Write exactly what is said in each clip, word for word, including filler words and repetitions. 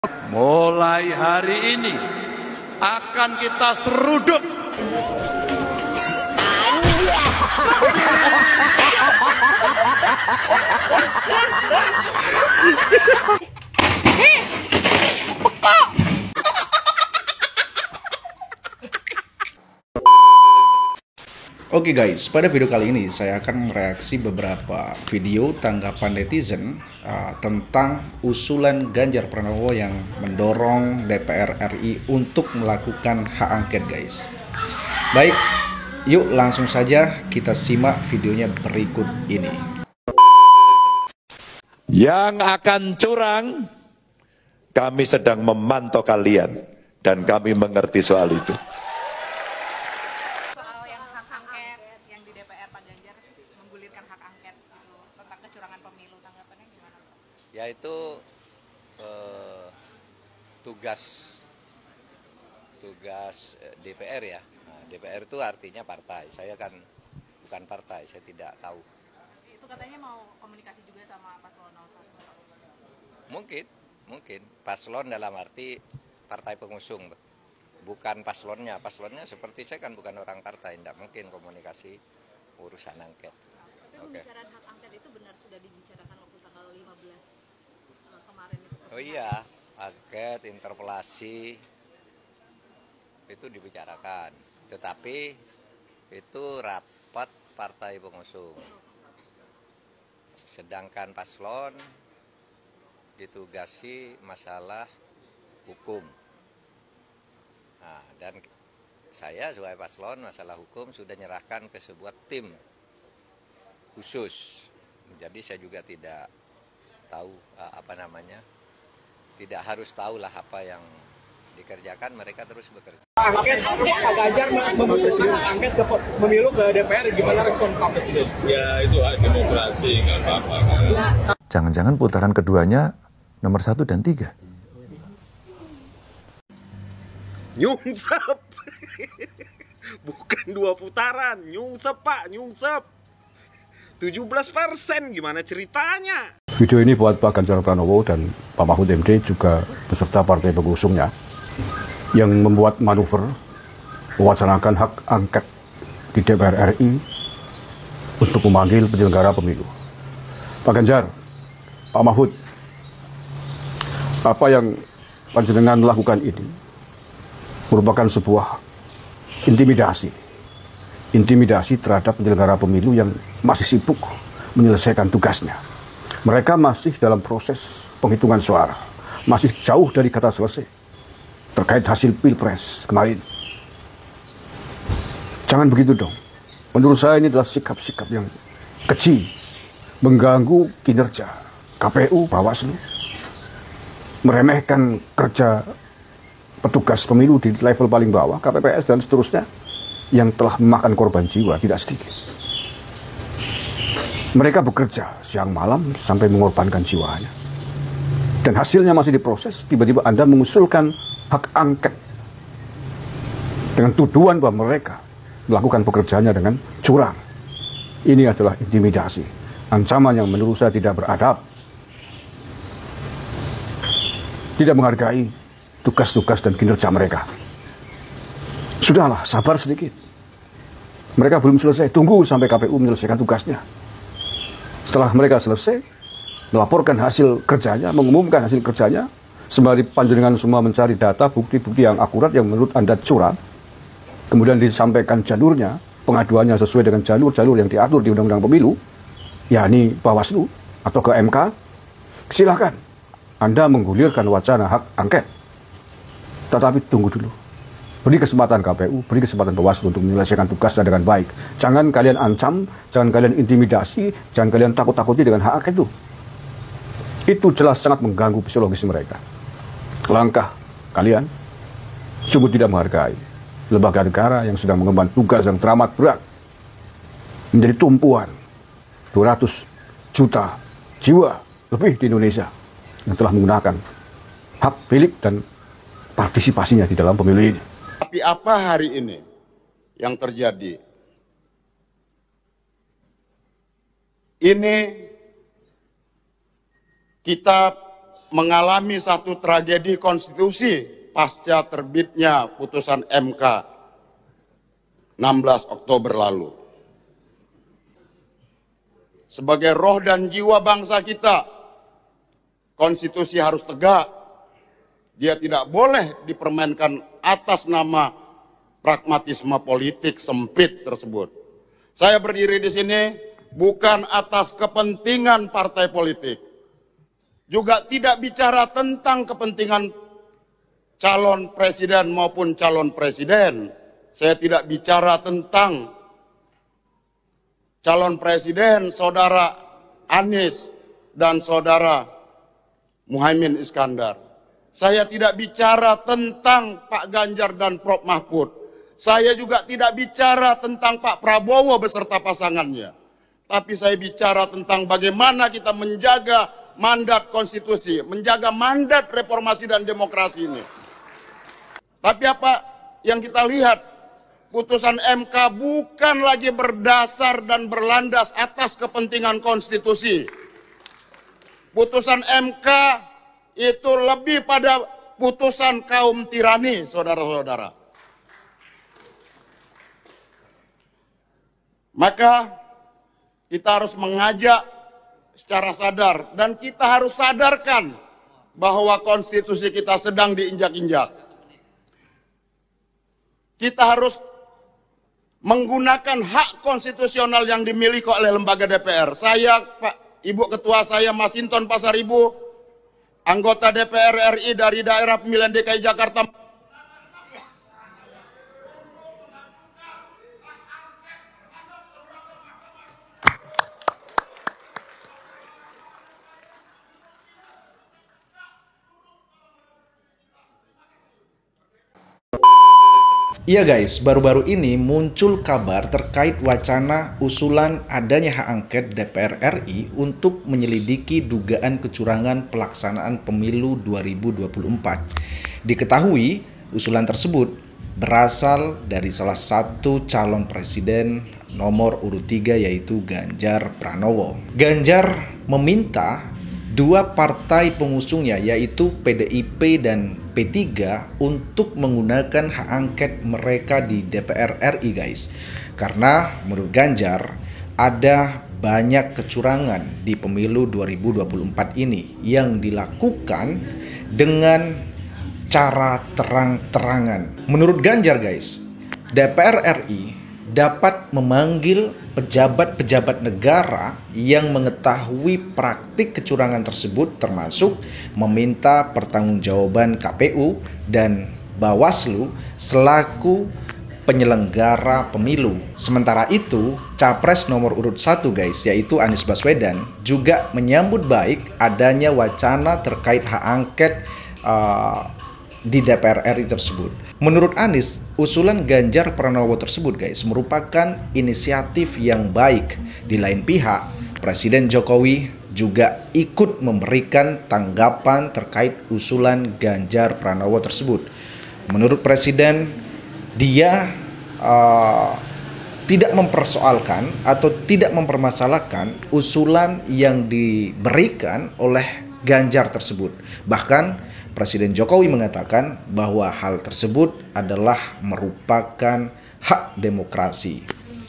Mulai hari ini akan kita seruduk. Oke guys, pada video kali ini saya akan mereaksi beberapa video tanggapan netizen uh, tentang usulan Ganjar Pranowo yang mendorong D P R R I untuk melakukan hak angket guys. Baik, yuk langsung saja kita simak videonya berikut ini. Yang akan curang, kami sedang memantau kalian dan kami mengerti soal itu. Yang di D P R Pak Ganjar menggulirkan hak angket gitu, tentang kecurangan pemilu, tanggapannya gimana? Ya itu eh, tugas tugas D P R ya. Nah, D P R itu artinya partai. Saya kan bukan partai, saya tidak tahu. Itu katanya mau komunikasi juga sama Paslon nol satu. Mungkin, mungkin paslon dalam arti partai pengusung, bukan paslonnya. Paslonnya seperti saya kan bukan orang partai, tidak mungkin komunikasi urusan angket. Tapi pembicaraan hak angket itu benar sudah dibicarakan waktu tanggal lima belas uh, kemarin itu? Oh iya, angket, interpelasi itu dibicarakan, tetapi itu rapat partai pengusung. Sedangkan paslon ditugasi masalah hukum. Nah, dan saya sebagai paslon masalah hukum sudah nyerahkan ke sebuah tim khusus. Jadi saya juga tidak tahu apa namanya, tidak harus tahulah apa yang dikerjakan, mereka terus bekerja. Angket, Pak Ganjar mengusulkan angket ke pemilu ke D P R, gimana respon Pak Presiden? Ya itu hak demokrasi, nggak apa-apa. Kan? Jangan-jangan putaran keduanya nomor satu dan tiga. Nyungsep, bukan dua putaran, nyungsep Pak, nyungsep. tujuh belas persen, gimana ceritanya? Video ini buat Pak Ganjar Pranowo dan Pak Mahfud M D juga beserta partai pengusungnya yang membuat manuver mewacanakan hak angket di D P R R I untuk memanggil penyelenggara pemilu. Pak Ganjar, Pak Mahfud, apa yang panjenengan lakukan ini merupakan sebuah intimidasi. Intimidasi terhadap penyelenggara pemilu yang masih sibuk menyelesaikan tugasnya. Mereka masih dalam proses penghitungan suara, masih jauh dari kata selesai terkait hasil Pilpres kemarin. Jangan begitu dong. Menurut saya ini adalah sikap-sikap yang keji, mengganggu kinerja K P U, Bawaslu, meremehkan kerja petugas pemilu di level paling bawah, K P P S dan seterusnya, yang telah memakan korban jiwa tidak sedikit. Mereka bekerja siang malam sampai mengorbankan jiwanya. Dan hasilnya masih diproses, tiba-tiba Anda mengusulkan hak angket dengan tuduhan bahwa mereka melakukan pekerjaannya dengan curang. Ini adalah intimidasi, ancaman yang menurut saya tidak beradab, tidak menghargai tugas-tugas dan kinerja mereka. Sudahlah, sabar sedikit. Mereka belum selesai, tunggu sampai K P U menyelesaikan tugasnya. Setelah mereka selesai, melaporkan hasil kerjanya, mengumumkan hasil kerjanya, sembari panjenengan semua mencari data, bukti-bukti yang akurat yang menurut Anda curang, kemudian disampaikan jalurnya, pengaduannya sesuai dengan jalur-jalur yang diatur di Undang-Undang Pemilu, yakni Bawaslu atau ke M K, silakan Anda menggulirkan wacana hak angket. Tetapi tunggu dulu. Beri kesempatan K P U, beri kesempatan Bawaslu untuk menyelesaikan tugasnya dengan baik. Jangan kalian ancam, jangan kalian intimidasi, jangan kalian takut-takuti dengan hak angket itu. Itu jelas sangat mengganggu psikologis mereka. Langkah kalian sungguh tidak menghargai lembaga negara yang sedang mengemban tugas yang teramat berat, menjadi tumpuan dua ratus juta jiwa lebih di Indonesia yang telah menggunakan hak pilih dan partisipasinya di dalam pemilu ini. Tapi apa hari ini yang terjadi? Ini kita mengalami satu tragedi konstitusi pasca terbitnya putusan M K enam belas Oktober lalu. Sebagai roh dan jiwa bangsa kita, konstitusi harus tegak. Dia tidak boleh dipermainkan atas nama pragmatisme politik sempit tersebut. Saya berdiri di sini bukan atas kepentingan partai politik. Juga tidak bicara tentang kepentingan calon presiden maupun calon presiden. Saya tidak bicara tentang calon presiden saudara Anies dan saudara Muhaimin Iskandar. Saya tidak bicara tentang Pak Ganjar dan Prof Mahfud. Saya juga tidak bicara tentang Pak Prabowo beserta pasangannya. Tapi saya bicara tentang bagaimana kita menjaga mandat konstitusi, menjaga mandat reformasi dan demokrasi ini. Tapi apa yang kita lihat, putusan M K bukan lagi berdasar dan berlandas atas kepentingan konstitusi. Putusan M K itu lebih pada putusan kaum tirani, saudara-saudara. Maka kita harus mengajak secara sadar, dan kita harus sadarkan bahwa konstitusi kita sedang diinjak-injak. Kita harus menggunakan hak konstitusional yang dimiliki oleh lembaga D P R. Saya, Pak Ibu Ketua saya, Masinton Pasaribu, anggota D P R R I dari daerah pemilihan D K I Jakarta. Iya guys, baru-baru ini muncul kabar terkait wacana usulan adanya hak angket D P R R I untuk menyelidiki dugaan kecurangan pelaksanaan pemilu dua ribu dua puluh empat. Diketahui usulan tersebut berasal dari salah satu calon presiden nomor urut tiga, yaitu Ganjar Pranowo. Ganjar meminta dua partai pengusungnya, yaitu P D I P dan P tiga, untuk menggunakan hak angket mereka di D P R R I guys. Karena menurut Ganjar ada banyak kecurangan di pemilu dua ribu dua puluh empat ini yang dilakukan dengan cara terang-terangan. Menurut Ganjar guys, D P R R I dapat memanggil pejabat-pejabat negara yang mengetahui praktik kecurangan tersebut, termasuk meminta pertanggungjawaban K P U dan Bawaslu selaku penyelenggara pemilu. Sementara itu, capres nomor urut satu guys, yaitu Anies Baswedan, juga menyambut baik adanya wacana terkait hak angket uh, di D P R R I tersebut. Menurut Anies, usulan Ganjar Pranowo tersebut guys merupakan inisiatif yang baik. Di lain pihak, Presiden Jokowi juga ikut memberikan tanggapan terkait usulan Ganjar Pranowo tersebut. Menurut Presiden, dia uh, tidak mempersoalkan atau tidak mempermasalahkan usulan yang diberikan oleh Ganjar tersebut. Bahkan Presiden Jokowi mengatakan bahwa hal tersebut adalah merupakan hak demokrasi.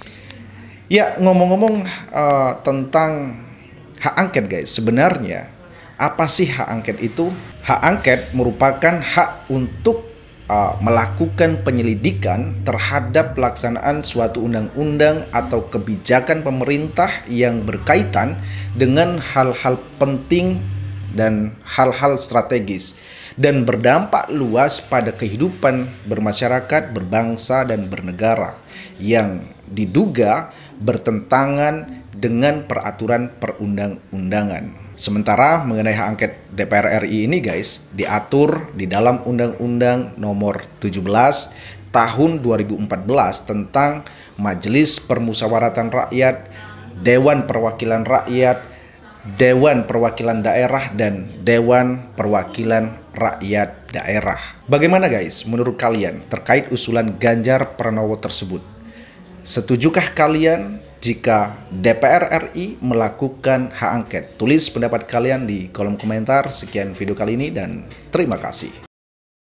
Ya, ngomong-ngomong uh, tentang hak angket guys, sebenarnya apa sih hak angket itu? Hak angket merupakan hak untuk uh, melakukan penyelidikan terhadap pelaksanaan suatu undang-undang atau kebijakan pemerintah yang berkaitan dengan hal-hal penting dan hal-hal strategis dan berdampak luas pada kehidupan bermasyarakat, berbangsa, dan bernegara yang diduga bertentangan dengan peraturan perundang-undangan. Sementara mengenai hak angket D P R R I ini guys, diatur di dalam Undang-Undang Nomor tujuh belas Tahun dua ribu empat belas tentang Majelis Permusyawaratan Rakyat, Dewan Perwakilan Rakyat, Dewan Perwakilan Daerah, dan Dewan Perwakilan Rakyat Daerah. Bagaimana guys menurut kalian terkait usulan Ganjar Pranowo tersebut? Setujukah kalian jika D P R R I melakukan hak angket? Tulis pendapat kalian di kolom komentar. Sekian video kali ini dan terima kasih.